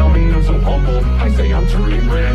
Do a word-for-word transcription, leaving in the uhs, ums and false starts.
tell me I'm so humble, I say I'm dreaming.